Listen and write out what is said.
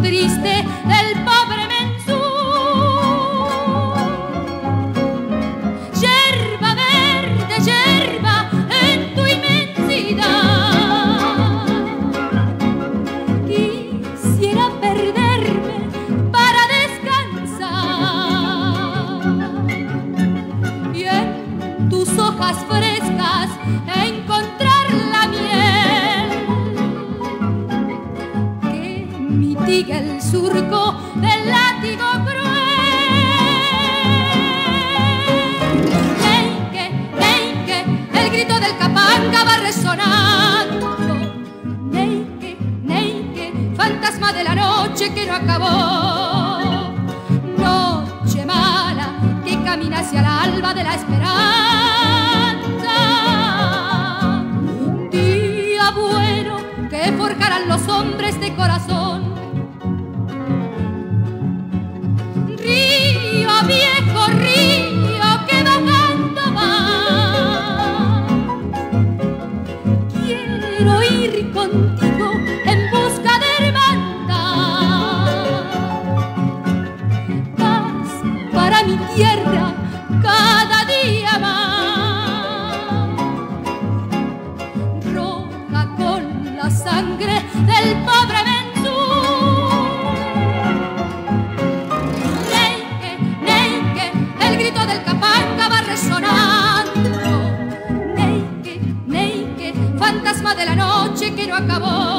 triste del pobre Mensú. Yerba verde, yerba en tu inmensidad, quisiera perderme para descansar y en tus hojas frescas encontrar la miel que mitiga el surco del látigo cruel. Neike, neike, el grito del capanga va resonando. Neike, neike, fantasma de la noche que no acabó. Noche mala que camina hacia el alba de la esperanza. Día bueno que forjarán los hombres de corazón. Río viejo, río que bajando va, quiero ir contigo en busca de hermandad. Paz para mi tierra cada día más, roja con la sangre del pobre Mensú. Neike, neike, el grito del capanga va resonando. Neike, neike, fantasma de la noche que no acabó.